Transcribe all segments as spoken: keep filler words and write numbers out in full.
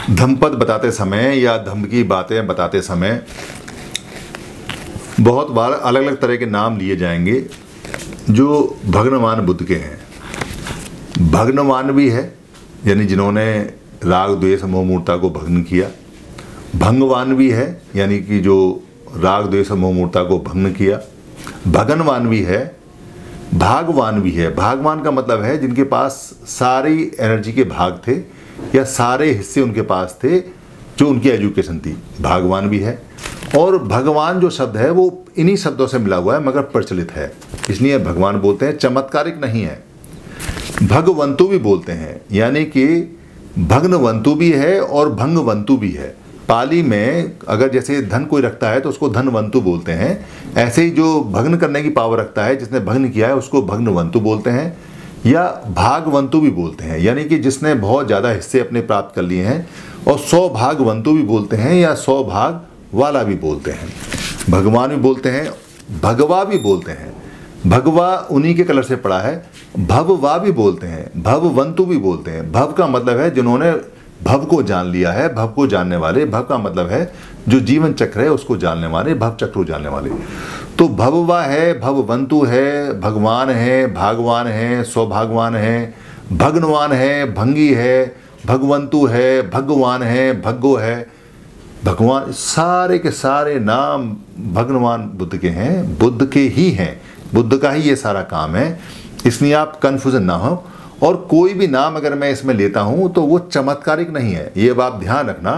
धम्मपद बताते समय या धम्म की बातें बताते समय बहुत बार अलग अलग तरह के नाम लिए जाएंगे जो भगवान बुद्ध के हैं। भगवान भी है, यानी जिन्होंने राग द्वेष मोह मूर्ता को भग्न किया। भंगवान भी है, यानी कि जो राग द्वेष मोह मूर्ता को भग्न किया। भगनवान भी है, भागवान भी है। भागवान का मतलब है जिनके पास सारी एनर्जी के भाग थे या सारे हिस्से उनके पास थे, जो उनकी एजुकेशन थी। भागवान भी है। और भगवान जो शब्द है वो इन्हीं शब्दों से मिला हुआ है मगर प्रचलित है, इसलिए भगवान बोलते हैं, चमत्कारिक नहीं है। भगवंतु भी बोलते हैं, यानी कि भग्नवंतु भी है और भंगवंतु भी है। पाली में अगर जैसे धन कोई रखता है तो उसको धनवंतु बोलते हैं, ऐसे ही जो भग्न करने की पावर रखता है, जिसने भग्न किया है, उसको भग्नवंतु बोलते हैं या भागवंतु भी बोलते हैं, यानी कि जिसने बहुत ज़्यादा हिस्से अपने प्राप्त कर लिए हैं। और सौ भागवंतु भी बोलते हैं या सौ भाग वाला भी बोलते हैं। भगवान भी बोलते हैं, भगवा भी बोलते हैं। भगवा उन्हीं के कलर से पड़ा है। भववा भी बोलते हैं, भववंतु भी बोलते हैं। भव का मतलब है जिन्होंने भव को जान लिया है, भव को जानने वाले। भव का मतलब है जो जीवन चक्र है उसको जानने वाले, भव चक्र को जानने वाले। तो भववा है, भववंतु है, भगवान है, भागवान है, सौभागवान है, भग्नवान है, भंगी है, भगवंतु है, भगवान है, भग्गो है। भगवान सारे के सारे नाम भगवान बुद्ध के हैं, बुद्ध के ही हैं, बुद्ध का ही ये सारा काम है, इसलिए आप कन्फ्यूजन ना हो। और कोई भी नाम अगर मैं इसमें लेता हूं तो वो चमत्कारिक नहीं है, ये आप ध्यान रखना।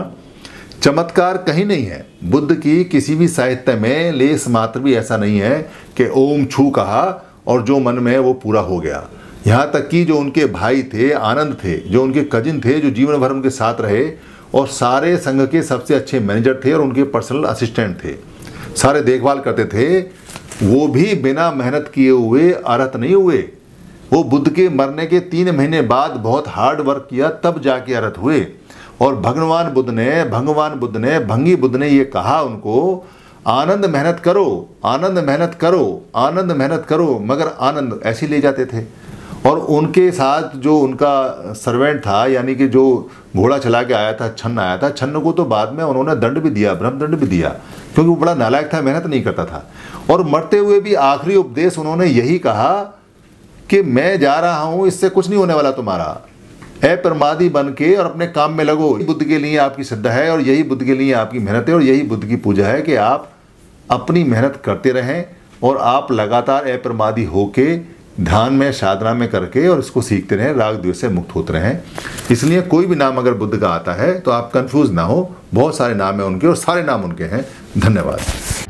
चमत्कार कहीं नहीं है बुद्ध की किसी भी साहित्य में, लेस मात्र भी ऐसा नहीं है कि ओम छू कहा और जो मन में वो पूरा हो गया। यहाँ तक कि जो उनके भाई थे, आनंद थे, जो उनके कजिन थे, जो जीवन भर उनके साथ रहे और सारे संघ के सबसे अच्छे मैनेजर थे और उनके पर्सनल असिस्टेंट थे, सारे देखभाल करते थे, वो भी बिना मेहनत किए हुए अरहत नहीं हुए। वो बुद्ध के मरने के तीन महीने बाद बहुत हार्ड वर्क किया तब जाके अरहत हुए। और भगवान बुद्ध ने भगवान बुद्ध ने भंगी बुद्ध ने ये कहा उनको, आनंद मेहनत करो, आनंद मेहनत करो, आनंद मेहनत करो, मगर आनंद ऐसे ले जाते थे। और उनके साथ जो उनका सर्वेंट था, यानी कि जो घोड़ा चला के आया था, छन्न आया था, छन्न को तो बाद में उन्होंने दंड भी दिया, ब्रह्मदंड भी दिया, क्योंकि वो बड़ा नालायक था, मेहनत नहीं करता था। और मरते हुए भी आखिरी उपदेश उन्होंने यही कहा कि मैं जा रहा हूँ, इससे कुछ नहीं होने वाला तुम्हारा, अप्रमादी बन के और अपने काम में लगो। बुद्ध के लिए आपकी श्रद्धा है और यही बुद्ध के लिए आपकी मेहनत है और यही बुद्ध की पूजा है कि आप अपनी मेहनत करते रहें और आप लगातार अप्रमादी होके ध्यान में, साधना में करके और इसको सीखते रहें, राग द्वेष से मुक्त होते रहें। इसलिए कोई भी नाम अगर बुद्ध का आता है तो आप कंफ्यूज ना हो, बहुत सारे नाम हैं उनके और सारे नाम उनके हैं। धन्यवाद।